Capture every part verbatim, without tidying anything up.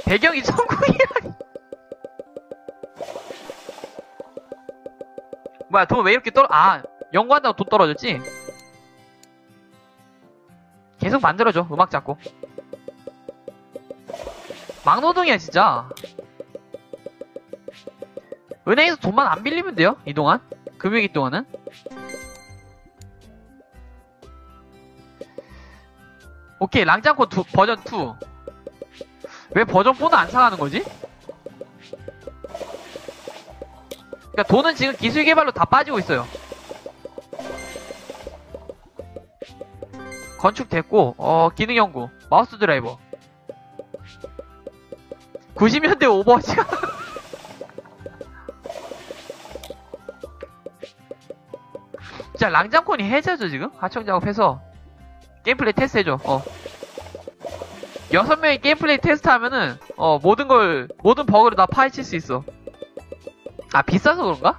배경이 천국이라니. 뭐야, 돈 왜 이렇게 떨어, 아, 연구한다고 돈 떨어졌지? 계속 만들어줘, 음악 잡고. 막노동이야, 진짜. 은행에서 돈만 안 빌리면 돼요, 이동안. 금융위 동안은. 오케이, 랑짱코 투, 버전 투. 왜 버전 사는 안 사가는 거지? 그니까 돈은 지금 기술 개발로 다 빠지고 있어요. 건축 됐고, 어, 기능 연구, 마우스 드라이버. 구십 년대 오버워치가. 자, 랑장콘이 해제죠, 지금? 하청 작업해서. 게임 플레이 테스트 해줘, 어. 여섯 명이 게임 플레이 테스트 하면은, 어, 모든 걸, 모든 버그를 다 파헤칠 수 있어. 아, 비싸서 그런가?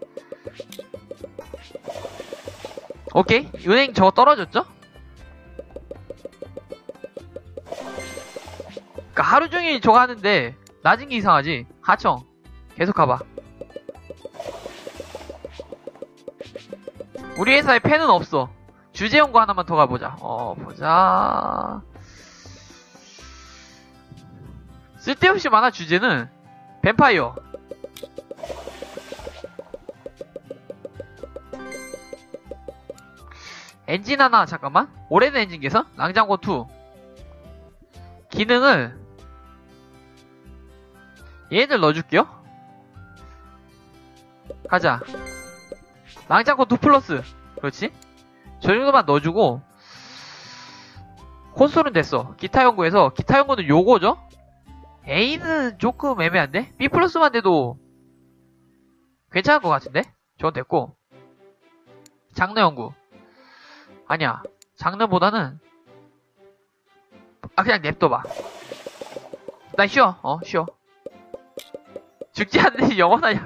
오케이. 은행 저거 떨어졌죠? 그니까 하루 종일 저거 하는데, 낮은 게 이상하지? 하청. 계속 가봐. 우리 회사에 펜은 없어. 주제 연구 하나만 더 가보자. 어, 보자. 쓸데없이 많아, 주제는. 뱀파이어. 엔진 하나, 잠깐만. 오래된 엔진 개선? 랑장고 투. 기능을, 얘들 넣어줄게요. 가자. 랑장고 투 플러스. 그렇지? 저 정도만 넣어주고, 콘솔은 됐어. 기타 연구에서, 기타 연구는 요거죠? A는 조금 애매한데? B 플러스만 돼도 괜찮을 것 같은데? 저건 됐고. 장르 연구. 아니야. 장르보다는, 아, 그냥 냅둬봐. 나 쉬어. 어, 쉬어. 죽지 않는 영원하냐.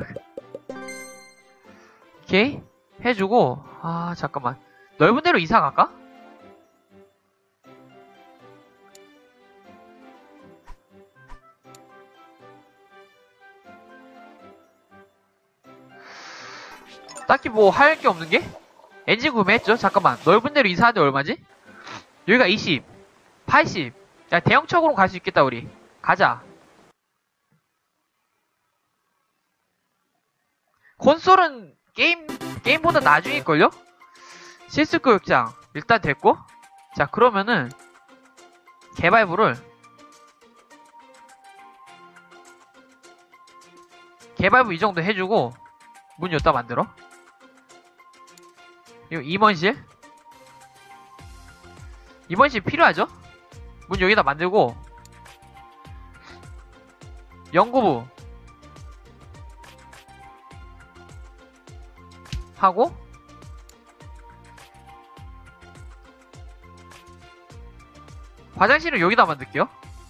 오케이. 해주고, 아, 잠깐만. 넓은 데로 이사 갈까? 딱히 뭐 할 게 없는 게? 엔진 구매했죠? 잠깐만. 넓은 데로 이사하는데 얼마지? 여기가 이십, 팔십. 야, 대형척으로 갈 수 있겠다, 우리. 가자. 콘솔은 게임, 게임보다 나중일걸요? 실습교육장. 일단 됐고. 자, 그러면은, 개발부를, 개발부 이 정도 해주고, 문 여기다 만들어. 이거 임원실. 임원실 필요하죠? 문 여기다 만들고, 연구부. 하고, 화장실을 여기다 만들게요.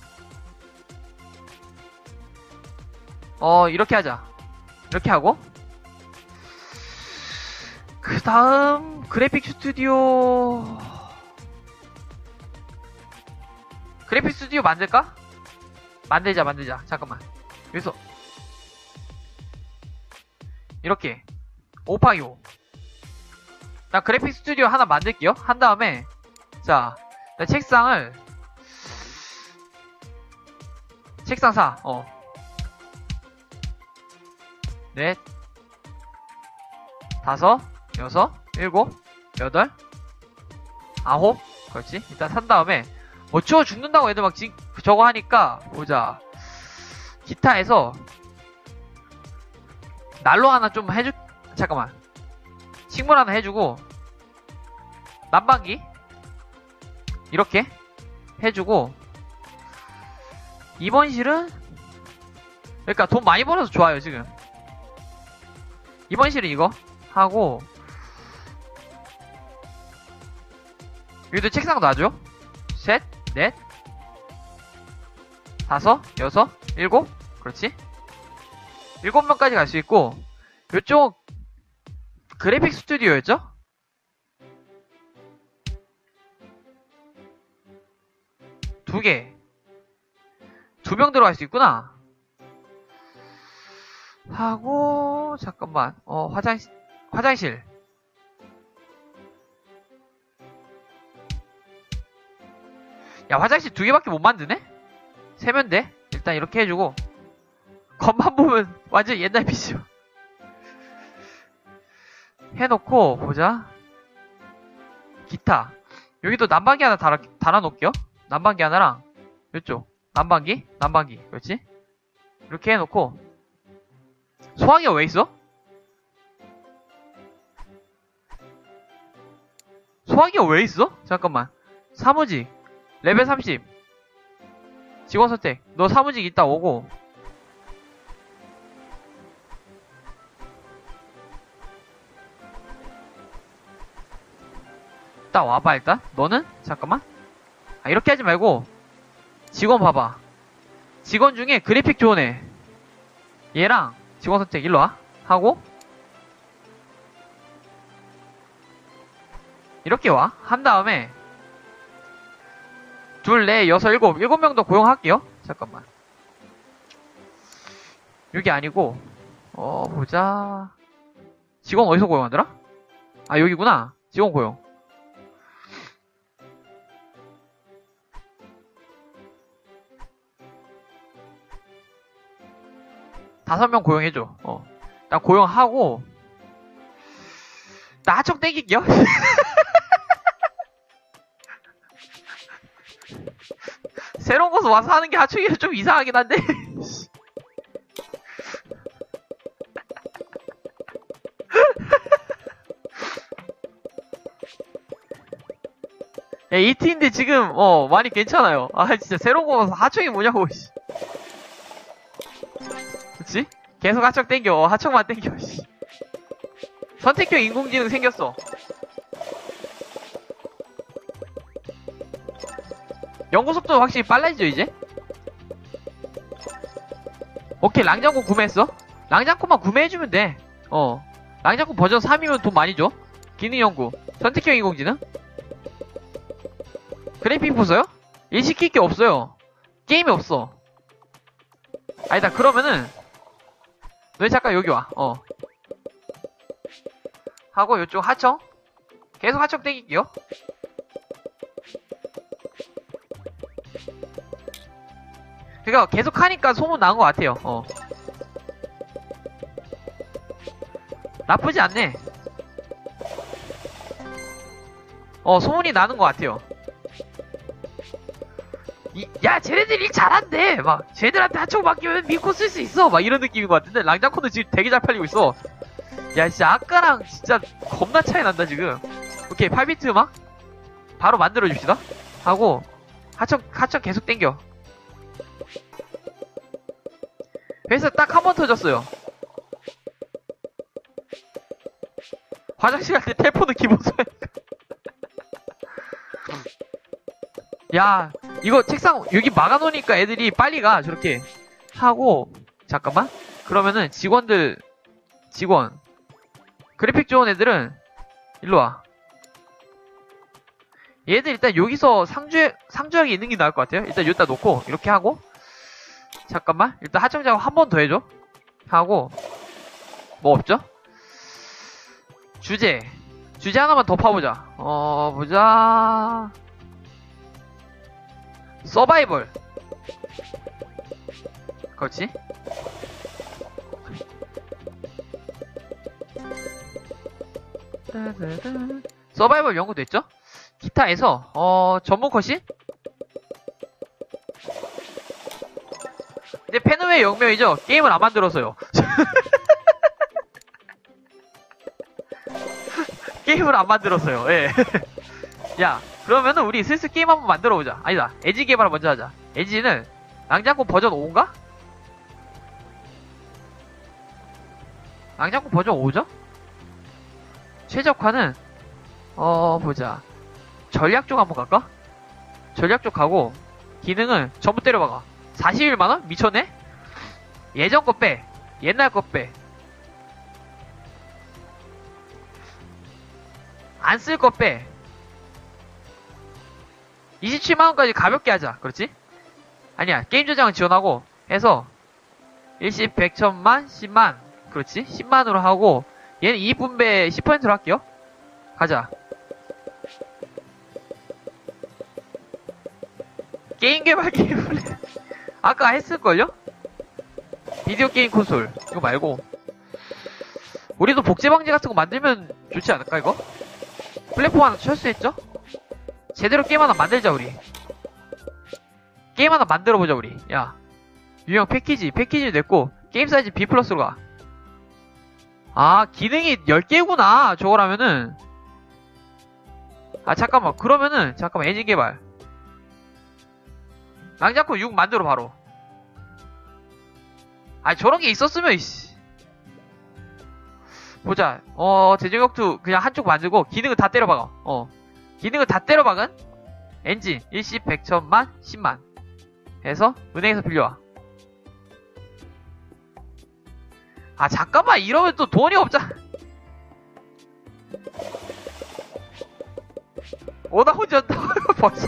어, 이렇게 하자. 이렇게 하고, 그 다음, 그래픽 스튜디오. 그래픽 스튜디오 만들까? 만들자, 만들자. 잠깐만. 여기서, 이렇게. 오파이 오. 나 그래픽 스튜디오 하나 만들게요. 한 다음에, 자, 나 책상을, 책상 사, 어. 넷, 다섯, 여섯, 일곱, 여덟, 아홉. 그렇지. 일단 산 다음에, 뭐 추워 죽는다고 애들 막 지, 저거 하니까, 보자. 기타에서, 난로 하나 좀 해줄, 잠깐만. 식물 하나 해주고, 난방기. 이렇게 해주고, 입원실은, 그러니까 돈 많이 벌어서 좋아요, 지금. 입원실은 이거 하고, 여기도 책상 놔줘. 셋, 넷, 다섯, 여섯, 일곱. 그렇지. 일곱 명까지 갈 수 있고, 이쪽 그래픽 스튜디오였죠? 두 개. 두 명 들어갈 수 있구나. 하고, 잠깐만. 어, 화장실, 화장실. 야, 화장실 두 개밖에 못 만드네? 세면 돼. 일단 이렇게 해주고. 겉만 보면 완전 옛날 피씨요. 해놓고, 보자. 기타. 여기도 난방기 하나 달아, 달아놓을게요. 난방기 하나랑, 이쪽. 난방기? 난방기. 그렇지? 이렇게 해놓고. 소화기가 왜 있어? 소화기가 왜 있어? 잠깐만. 사무직. 레벨 삼십. 직원 선택. 너 사무직 이따 오고. 딱 와봐, 일단. 너는? 잠깐만. 아, 이렇게 하지 말고. 직원 봐봐. 직원 중에 그래픽 좋은 애. 얘랑 직원 선택 일로 와. 하고. 이렇게 와. 한 다음에. 둘, 넷, 여섯, 일곱. 일곱 명 더 고용할게요. 잠깐만. 여기 아니고. 어, 보자. 직원 어디서 고용하더라? 아, 여기구나. 직원 고용. 다섯 명 고용해줘. 어. 나 고용하고. 나 하청 땡길게요. 새로운 곳에 와서 하는 게 하청이 좀 이상하긴 한데. 야, 이 팀인데 지금, 어, 많이 괜찮아요. 아, 진짜 새로운 거 와서 하청이 뭐냐고, 씨. 그치? 계속 하청 땡겨. 어, 하청만 땡겨, 씨. 선택형 인공지능 생겼어. 연구 속도 확실히 빨라지죠, 이제? 오케이, 랑장군 구매했어? 랑장군만 구매해주면 돼. 어. 랑장군 버전 삼이면 돈 많이 줘. 기능 연구. 선택형 인공지능? 그래픽 보세요? 일 시킬 게 없어요. 게임이 없어. 아니다, 그러면은, 너희 잠깐 여기 와. 어. 하고, 요쪽 하청. 계속 하청 땡길게요. 그니까, 계속 하니까 소문 나는 것 같아요. 어. 나쁘지 않네. 어, 소문이 나는 것 같아요. 이, 야, 쟤네들 일 잘한대! 막, 쟤네들한테 하청 맡기면 믿고 쓸 수 있어! 막 이런 느낌인 것 같은데, 랑자콘도 지금 되게 잘 팔리고 있어. 야, 진짜 아까랑 진짜 겁나 차이 난다, 지금. 오케이, 팔 비트 음악? 바로 만들어줍시다. 하고, 하청, 하청 계속 땡겨. 회사 딱 한 번 터졌어요. 화장실 갈 때 텔포는 기본 소양가. 야, 이거 책상 여기 막아놓으니까 애들이 빨리 가. 저렇게 하고. 잠깐만. 그러면은 직원들 직원 그래픽 좋은 애들은 일로 와. 얘들 일단 여기서 상주 상주하게 있는 게 나을 것 같아요. 일단 여기다 놓고 이렇게 하고. 잠깐만. 일단 하청 작업 한 번 더 해줘. 하고. 뭐 없죠? 주제 주제 하나만 더 파보자. 어 보자. 서바이벌. 그렇지. 서바이벌 연구됐죠? 기타에서 어 전문 컷이? 근데 펜웨이 영명이죠? 게임을 안 만들어서요. 게임을 안 만들었어요. 예. 야, 그러면은 우리 슬슬 게임 한번 만들어보자. 아니다, 에지 개발 먼저 하자. 에지는 랑장군 버전 오인가? 랑장군 버전 오죠? 최적화는 어 보자. 전략 쪽 한번 갈까? 전략 쪽 가고 기능은 전부 때려박아. 사십일만원? 미쳤네? 예전 거 빼. 옛날 거 빼. 안 쓸 거 빼. 이십칠만원까지 가볍게 하자. 그렇지? 아니야, 게임 저장은 지원하고 해서 일십, 백, 천만, 십만. 그렇지? 십만으로 하고 얘는 이익분배 십 퍼센트로 할게요. 가자. 게임 개발 게임 플레이. 아까 했을걸요? 비디오 게임 콘솔. 이거 말고. 우리도 복제 방지 같은 거 만들면 좋지 않을까, 이거? 플랫폼 하나 철수했죠? 제대로 게임 하나 만들자, 우리. 게임 하나 만들어보자, 우리. 야. 유형 패키지, 패키지 냈고, 게임 사이즈 B 플러스로 가. 아, 기능이 열 개구나, 저거라면은. 아, 잠깐만. 그러면은, 잠깐만, 엔진 개발. 랑자코 육 만들어, 바로. 아, 저런 게 있었으면, 이씨. 보자. 어, 제조격투 그냥 한쪽 만들고, 기능을 다 때려박아. 어. 기능을 다 때려박은 엔진, 일십, 백, 천만, 십만. 해서, 은행에서 빌려와. 아, 잠깐만. 이러면 또 돈이 없잖아. 어, 나 혼자 벌써.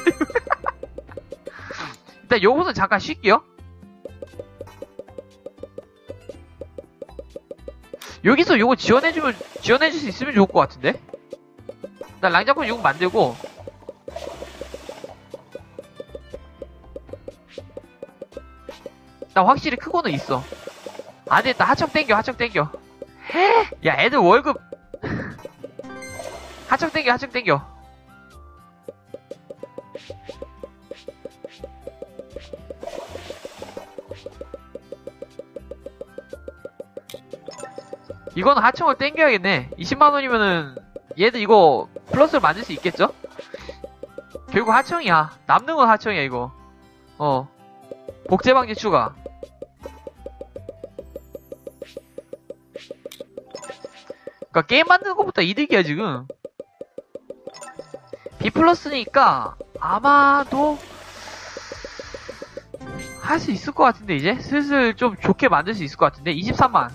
일단 요것은 잠깐 쉴게요. 여기서 요거 지원해주면, 지원해줄 수 있으면 좋을 것 같은데? 나 랑자콘 육 만들고, 나 확실히 크고는 있어. 안 됐다. 하청 땡겨, 하청 땡겨. 헤! 야, 애들 월급. 하청 땡겨, 하청 땡겨. 이거는 하청을 땡겨야겠네. 이십만 원이면은 얘들 이거 플러스를 만들 수 있겠죠? 결국 하청이야. 남는 건 하청이야, 이거. 어. 복제방지 추가. 그니까 게임 만드는 것보다 이득이야, 지금. B 플러스니까 아마도 할 수 있을 것 같은데, 이제? 슬슬 좀 좋게 만들 수 있을 것 같은데? 이십삼만.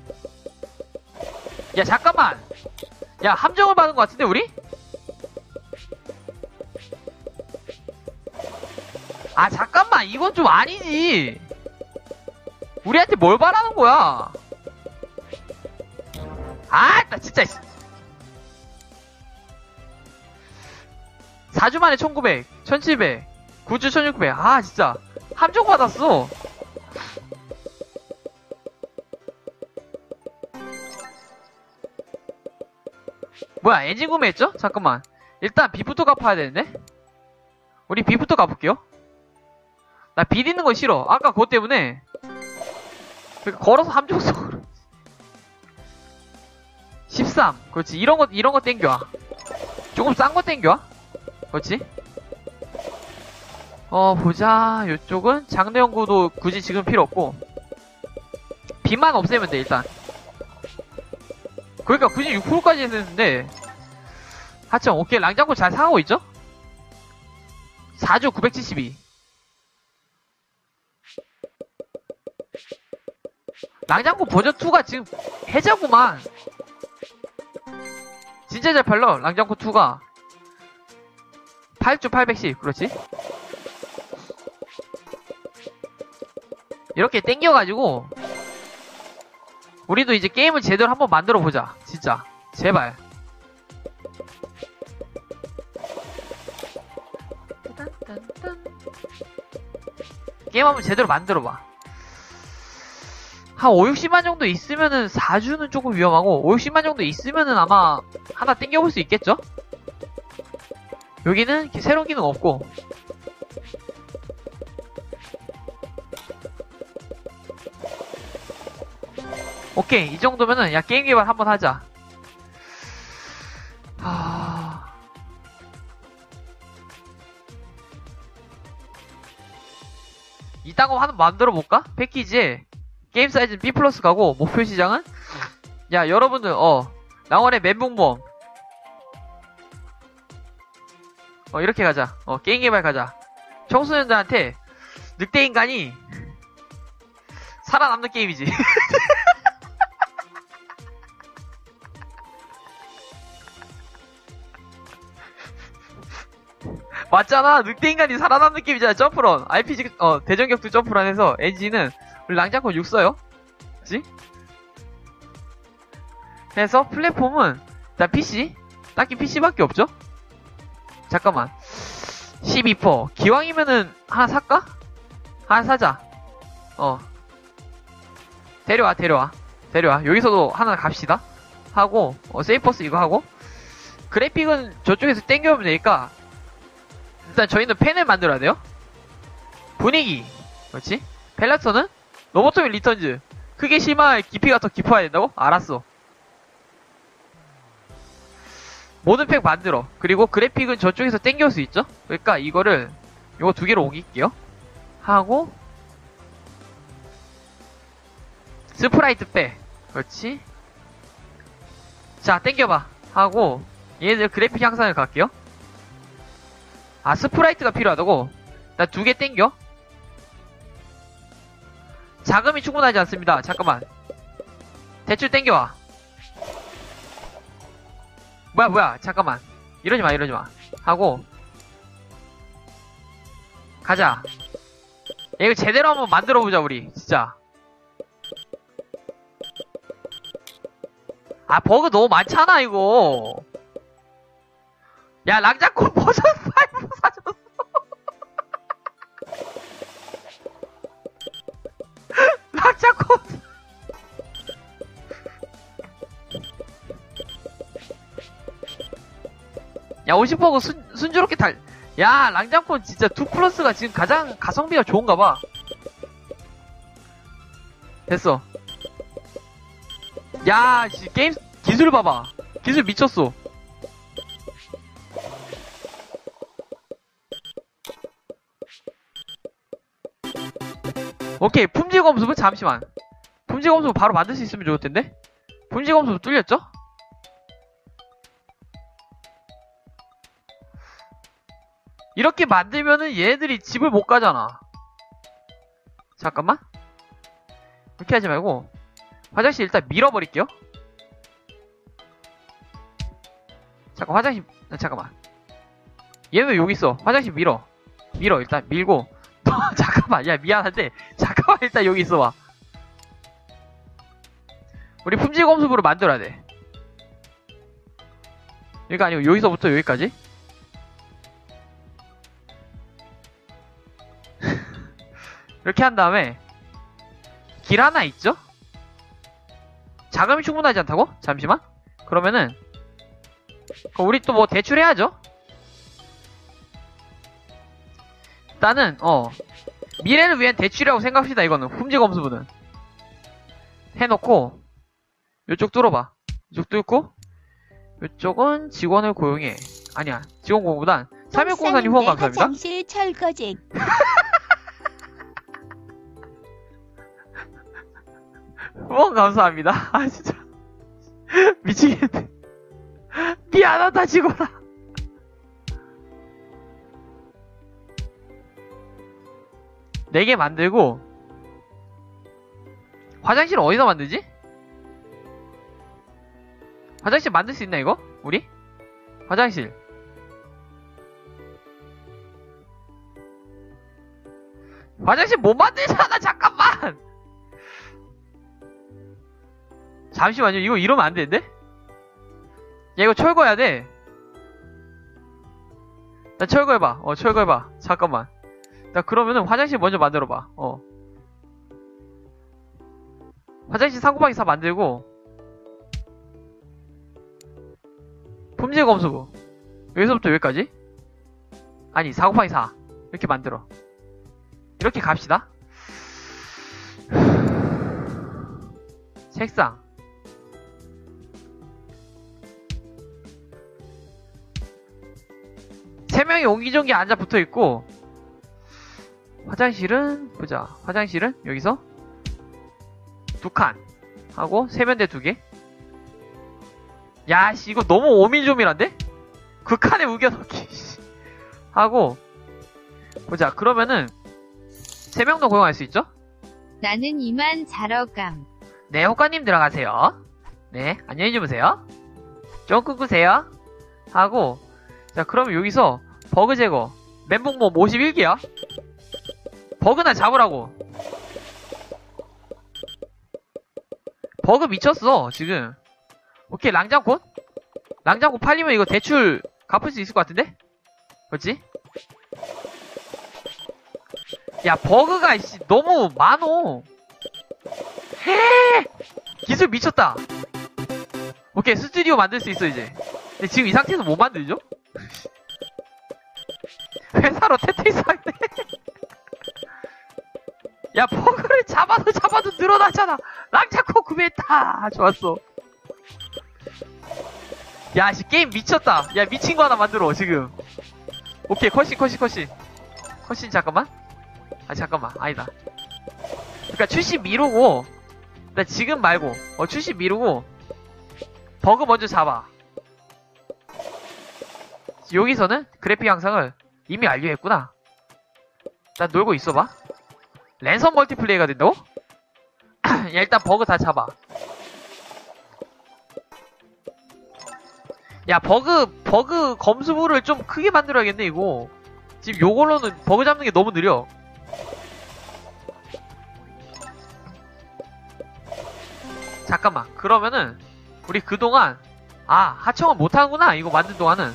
야, 잠깐만! 야, 함정을 받은 것 같은데, 우리? 아, 잠깐만! 이건 좀 아니지! 우리한테 뭘 바라는 거야? 아, 나 진짜, 사 주 만에 천구백, 천칠백, 구 주 천육백. 아, 진짜. 함정 받았어. 뭐야, 엔진 구매했죠? 잠깐만. 일단 B부터 갚아야 되는데? 우리 B부터 갚을게요. 나 B 있는 거 싫어. 아까 그것 때문에. 걸어서 함정 써. 십삼. 그렇지. 이런 거, 이런 거 땡겨와. 조금 싼 거 땡겨와. 그렇지. 어, 보자. 요쪽은 장르 연구도 굳이 지금 필요 없고. B만 없애면 돼, 일단. 그러니까 굳이 육 퍼센트까지 했는데. 하청, 오케이. 랑장고 잘 사가고 있죠? 사 주 구백칠십이. 랑장고 버전 이가 지금 해자구만. 진짜 잘 팔려, 랑장고 이가. 팔 주 팔백십, 그렇지? 이렇게 땡겨가지고, 우리도 이제 게임을 제대로 한번 만들어보자. 진짜. 제발. 게임 한번 제대로 만들어봐. 한 오, 육십만 정도 있으면은 사 주는 조금 위험하고 오, 육십만 정도 있으면은 아마 하나 땡겨볼 수 있겠죠? 여기는 새로운 기능 없고 오케이 이 정도면은 야 게임 개발 한번 하자. 하... 이딴 거 한번 만들어 볼까? 패키지에 게임 사이즈는 B 플러스 가고 목표 시장은 야 여러분들 어 랑원의 멘붕모험 어 이렇게 가자. 어 게임 개발 가자. 청소년들한테 늑대 인간이 살아남는 게임이지. 맞잖아. 늑대인간이 살아난 느낌이잖아. 점프런. 알피지, 어, 대전격투 점프런에서 엔진은 우리 랑자콘 육 써요. 그치? 그래서 플랫폼은 일단 피씨. 딱히 피씨밖에 없죠? 잠깐만. 십이 퍼센트. 기왕이면은 하나 살까? 하나 사자. 어. 데려와, 데려와. 데려와. 여기서도 하나 갑시다. 하고, 어, 세이퍼스 이거 하고. 그래픽은 저쪽에서 땡겨오면 되니까, 일단 저희는 펜을 만들어야 돼요. 분위기. 그렇지? 펠라터는 로보토미 리턴즈. 크게 심할 깊이가 더 깊어야 된다고? 알았어. 모든 팩 만들어. 그리고 그래픽은 저쪽에서 땡겨올 수 있죠? 그러니까 이거를, 요거 두 개로 옮길게요. 하고, 스프라이트 빼. 그렇지? 자, 땡겨봐. 하고, 얘네들 그래픽 향상을 갈게요. 아, 스프라이트가 필요하다고? 나 두 개 땡겨. 자금이 충분하지 않습니다. 잠깐만. 대출 땡겨와. 뭐야, 뭐야. 잠깐만. 이러지 마, 이러지 마. 하고, 가자. 야, 이거 제대로 한번 만들어보자, 우리. 진짜. 아, 버그 너무 많잖아, 이거. 야, 랑자콘 버전 오 사줬어. 랑자콘. 야, 오십 퍼센트 순, 순조롭게 달, 야, 랑자콘 진짜 이 플러스가 지금 가장 가성비가 좋은가봐. 됐어. 야, 씨, 게임 기술 봐봐. 기술 미쳤어. 오케이, 품질 검수부 잠시만. 품질 검수부 바로 만들 수 있으면 좋을 텐데. 품질 검수부 뚫렸죠? 이렇게 만들면은 얘네들이 집을 못 가잖아. 잠깐만. 그렇게 하지 말고 화장실 일단 밀어버릴게요. 잠깐 화장실 잠깐만. 얘는 왜 여기 있어? 화장실 밀어. 밀어 일단 밀고. 너 잠깐만. 야 미안한데 잠깐만 일단 여기 있어봐. 우리 품질 검수부를 만들어야 돼. 그러니까 아니고 여기서부터 여기까지. 이렇게 한 다음에 길 하나 있죠? 자금이 충분하지 않다고? 잠시만. 그러면은 우리 또 뭐 대출해야죠? 일단은 어 미래를 위한 대출이라고 생각합시다. 이거는 품질 검수부는 해놓고 요쪽 뚫어봐. 요쪽 뚫고 요쪽은 직원을 고용해. 아니야 직원 고용보단 삼육공사님 후원 감사합니다. 화장실 철거쟁. 후원 감사합니다. 아 진짜 미치겠네. 미안하다 직원아. 네 개 만들고 화장실 어디서 만들지? 화장실 만들 수 있나 이거? 우리? 화장실 화장실 못 만들잖아. 잠깐만. 잠시만요. 이거 이러면 안 되는데? 야 이거 철거해야 돼. 나 철거해봐. 어 철거해봐. 잠깐만. 나 그러면은 화장실 먼저 만들어봐. 어 화장실 삼 곱하기 사 만들고 품질 검수부 여기서부터 여기까지. 아니 사 곱하기 사 이렇게 만들어. 이렇게 갑시다. 책상 세 명이 옹기종기 앉아 붙어 있고 화장실은 보자. 화장실은 여기서 두 칸 하고 세면대 두 개. 야씨 이거 너무 오밀조밀한데? 그 칸에 우겨넣기 하고 보자. 그러면은 세 명도 고용할 수 있죠? 나는 이만 자러 감. 네 호가님 들어가세요. 네 안녕히 주무세요. 좀 끄끄세요 하고 자 그럼 여기서 버그 제거 멘붕 뭐 오십일 개야? 버그나 잡으라고. 버그 미쳤어 지금. 오케이 랑장콘? 랑장콘 팔리면 이거 대출 갚을 수 있을 것 같은데? 그렇지? 야 버그가 이씨 너무 많어. 헤 기술 미쳤다. 오케이 스튜디오 만들 수 있어 이제. 근데 지금 이 상태에서 못 만들죠? 회사로 테트리스 할때 야 버그를 잡아도 잡아도 늘어나잖아. 랑장콘 구매했다. 좋았어. 야 씨 게임 미쳤다. 야 미친 거 하나 만들어 지금. 오케이 컷신 컷신 컷신 컷신 잠깐만. 아 잠깐만 아니다. 그러니까 출시 미루고 나 지금 말고 어 출시 미루고 버그 먼저 잡아. 여기서는 그래픽 향상을 이미 완료했구나. 난 놀고 있어봐. 랜선 멀티플레이가 된다고? 야 일단 버그 다 잡아. 야 버그 버그 검수부를 좀 크게 만들어야겠네 이거. 지금 요걸로는 버그 잡는 게 너무 느려. 잠깐만 그러면은 우리 그동안 아 하청은 못하는구나 이거 만든 동안은.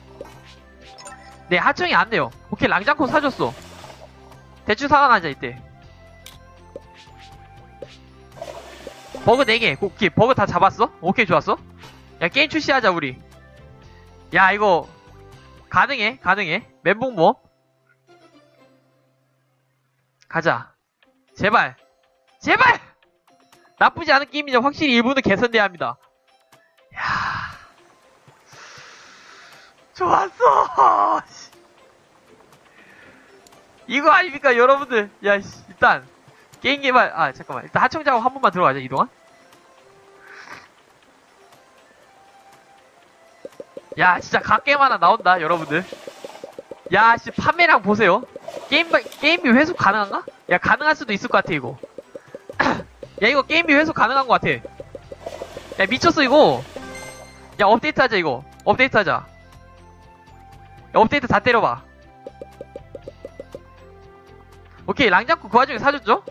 네 하청이 안 돼요. 오케이 랑장콘 사줬어. 대충 사과나자 이때. 버그 네 개 오케이 버그 다 잡았어? 오케이 좋았어. 야 게임 출시하자 우리. 야 이거 가능해 가능해. 멘붕 모험 가자. 제발 제발 나쁘지 않은 게임이냐. 확실히 일부는 개선돼야 합니다. 야 좋았어. 이거 아닙니까 여러분들. 야 일단 게임 개발 아 잠깐만 일단 하청 작업 한 번만 들어가자 이동안. 야 진짜 갓게임 하나 나온다 여러분들. 야 씨 판매량 보세요. 게임 게임비 회수 가능한가? 야 가능할 수도 있을 것 같아 이거. 야 이거 게임비 회수 가능한 것 같아. 야 미쳤어 이거. 야 업데이트 하자 이거. 업데이트 하자. 야 업데이트 다 때려봐. 오케이 랑장쿠 그 와중에 사줬죠?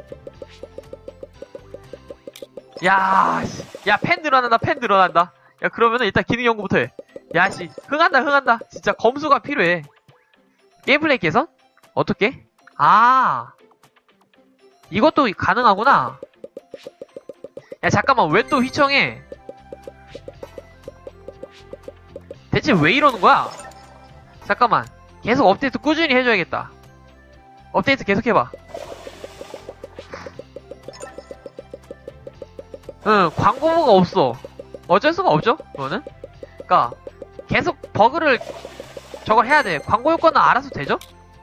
야 씨. 야 펜 늘어난다 펜 늘어난다. 야 그러면은 일단 기능 연구부터 해. 야씨 흥한다 흥한다. 진짜 검수가 필요해. 게임 플레이 개선? 어떻게? 아 이것도 가능하구나. 야 잠깐만 왜 또 휘청해. 대체 왜 이러는 거야? 잠깐만 계속 업데이트 꾸준히 해줘야겠다. 업데이트 계속 해봐. 응 광고모가 없어. 어쩔 수가 없죠 그거는. 그니까 계속 버그를 저걸 해야 돼. 광고 효과는 알아서 되죠?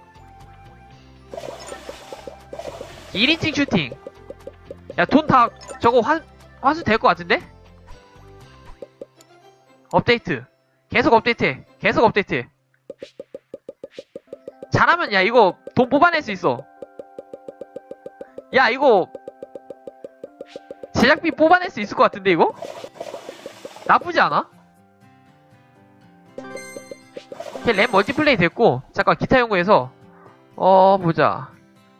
일 인칭 슈팅. 야 돈 다 저거 환, 환수 될 것 같은데? 업데이트 계속 업데이트해. 계속 업데이트해. 잘하면 야 이거 돈 뽑아낼 수 있어. 야 이거 제작비 뽑아낼 수 있을 것 같은데 이거? 나쁘지 않아? 오케이 램 멀티플레이 됐고 잠깐 기타 연구해서 어 보자.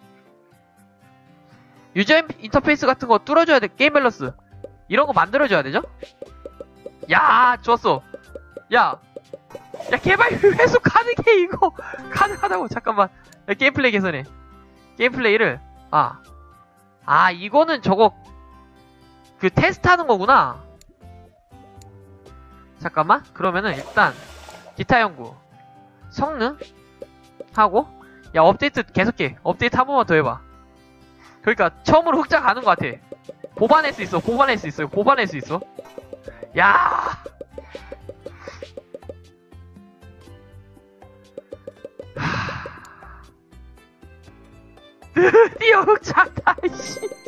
유저 인터페이스 같은 거 뚫어줘야 돼. 게임 밸런스 이런 거 만들어줘야 되죠? 야 좋았어. 야 야 개발 회수 가능해 이거. 가능하다고. 잠깐만 야, 게임 플레이 개선해. 게임 플레이를 아 아 이거는 저거 그 테스트 하는 거구나. 잠깐만 그러면은 일단 기타 연구 성능 하고 야 업데이트 계속해. 업데이트 한 번만 더 해봐. 그러니까 처음으로 흑자 가는 것 같아. 뽑아낼 수 있어. 뽑아낼 수 있어. 뽑아낼 수 있어. 야 드디어 흑자다 이씨.